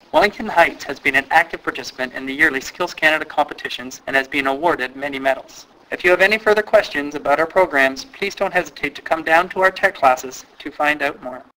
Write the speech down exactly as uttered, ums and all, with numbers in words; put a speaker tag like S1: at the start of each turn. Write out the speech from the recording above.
S1: Wellington Heights has been an active participant in the yearly Skills Canada competitions and has been awarded many medals. If you have any further questions about our programs, please don't hesitate to come down to our tech classes to find out more.